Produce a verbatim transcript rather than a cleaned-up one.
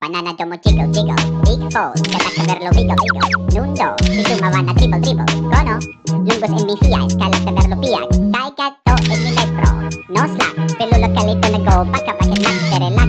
banana domo jiggle jiggle. Big fold, kata saberlo wiggle wiggle. Nundo, si sumavana dribble dribble. Kono, lungos en mi fiat, kala saberlo piat. Kai gatto en mi lepro. No slack, pelulot kalito na go, baka bakit nak relax.